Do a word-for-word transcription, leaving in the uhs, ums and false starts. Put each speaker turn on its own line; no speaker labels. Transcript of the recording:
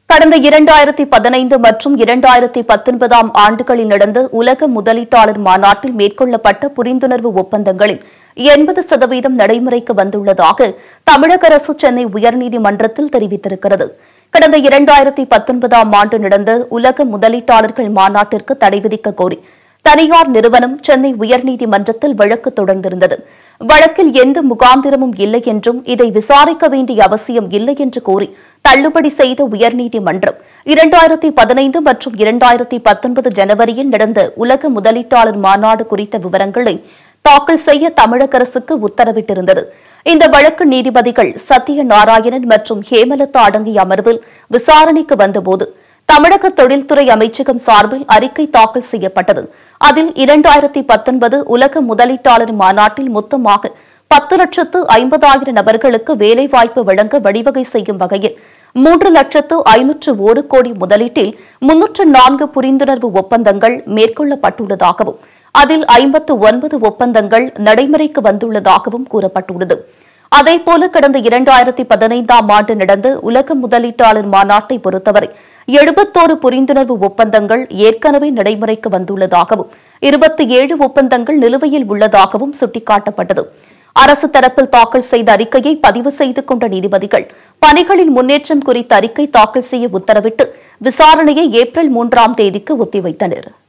கடந்த இரண்டாயிரத்து பதினைந்து மற்றும் இரண்டாயிரத்து பத்தொன்பதாம் ஆண்டுகளில் நடந்த உலக முதலீட்டாளர் மாநாட்டில் மேற்கொள்ளப்பட்ட புரிந்துணர்வு ஒப்பந்தங்களில் எண்பது சதவீதம் நடைமுறைக்கு வந்துள்ளதாக தமிழக அரசு சென்னை உயர்நீதிமன்றத்தில் தெரிவித்திருக்கிறது. கடந்த இரண்டாயிரத்து பத்தொன்பதாம் ஆண்டு நடந்த உலக முதலீட்டாளர்கள் மாநாட்டிற்கு தடை விதிக்க கோரி தனியார் நிறுவனம் சென்னை உயர்நீதிமன்றத்தில் வழக்கு தொடர்ந்திருந்தது. வழக்கில் எந்த முகாந்திரமும் இல்லை என்றும் இதை விசாரிக்க வேண்டிய அவசியம் இல்லை என்று கூறி தள்ளுபடி செய்த உயர்நீதிமன்றம் இரண்டாயிரத்து பதினைந்து மற்றும் இரண்டாயிரத்து பத்தொன்பது ஜனவரியில் நடந்த உலக முதலீட்டாளர் மாநாடு குறித்த விவரங்களை தாக்கல் செய்ய தமிழக அரசுக்கு உத்தரவிட்டிருந்தது. இந்த வழக்கு நீதிபதிகள் சத்யநாராயணன் மற்றும் ஹேமலதா அடங்கிய அமர்வில் விசாரணைக்கு வந்தபோது தமிழக தொழில்துறை அமைச்சகம் சார்பில் அறிக்கை தாக்கல் செய்யப்பட்டது. அதில் இரண்டாயிரத்து பத்தொன்பது உலக முதலீட்டாளர் மாநாட்டில் மொத்தமாக பத்து லட்சத்து ஐம்பதாயிரம் நபர்களுக்கு வேலைவாய்ப்பு வழங்க வழிவகை செய்யும் வகையில் மூன்று லட்சத்து ஐநூற்று ஒரு கோடி முதலீட்டில் முன்னூற்று நான்கு புரிந்துணர்வு ஒப்பந்தங்கள் மேற்கொள்ளப்பட்டுள்ளதாகவும் அதில் ஐம்பத்து ஒன்பது ஒப்பந்தங்கள் நடைமுறைக்கு வந்துள்ளதாகவும் கூறப்பட்டுள்ளது. அதேபோல கடந்த இரண்டாயிரத்து பதினைந்தாம் ஆண்டு நடந்த உலக முதலீட்டாளர் மாநாட்டை பொறுத்தவரை எழுபத்தோரு புரிந்துணர்வு ஒப்பந்தங்கள் ஏற்கனவே நடைமுறைக்கு வந்துள்ளதாகவும் இருபத்தி ஏழு ஒப்பந்தங்கள் நிலுவையில் உள்ளதாகவும் சுட்டிக்காட்டப்பட்டது. அரசு தரப்பில் தாக்கல் செய்த அறிக்கையை பதிவு செய்து கொண்ட நீதிபதிகள் பணிகளின் முன்னேற்றம் குறித்த அறிக்கை தாக்கல் செய்ய உத்தரவிட்டு விசாரணையை ஏப்ரல் மூன்றாம் தேதிக்கு ஒத்திவைத்தனர்.